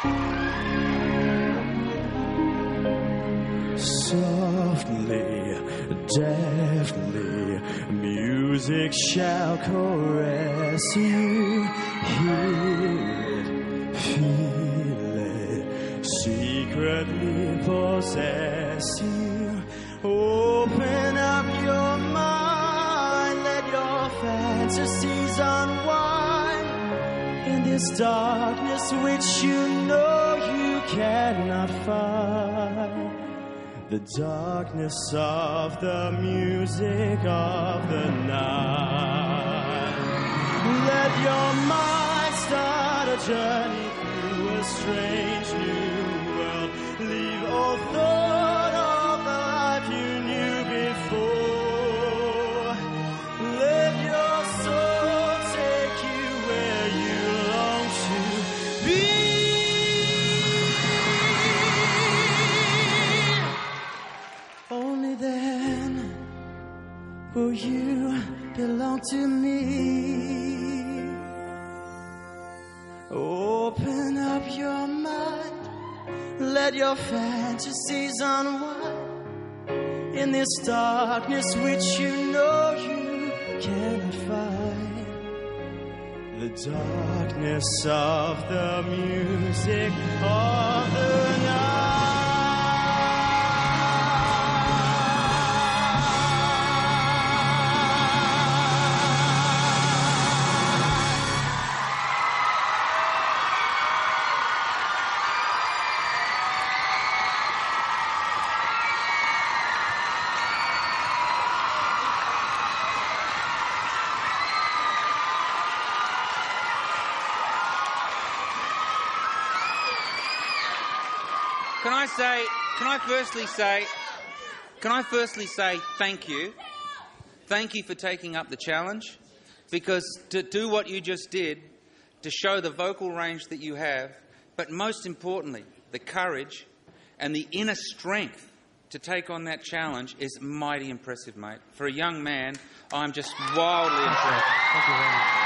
Softly, deftly, music shall caress you. Hear it, feel it, secretly possess you. Open up your mind, let your fantasies unwind in this darkness which you know you cannot find. The darkness of the music of the night. Let your mind start a journey through a strange new world. Leave all thought of the life you knew before. Let your soul take you where you long to be. Only then will you belong to me. Open up your mind, let your fantasies unwind in this darkness which you know you cannot find. The darkness of the music of the night. Can I firstly say thank you? Thank you for taking up the challenge, because to do what you just did, to show the vocal range that you have, but most importantly, the courage and the inner strength to take on that challenge is mighty impressive, mate. For a young man, I'm just wildly impressed. Thank you very much.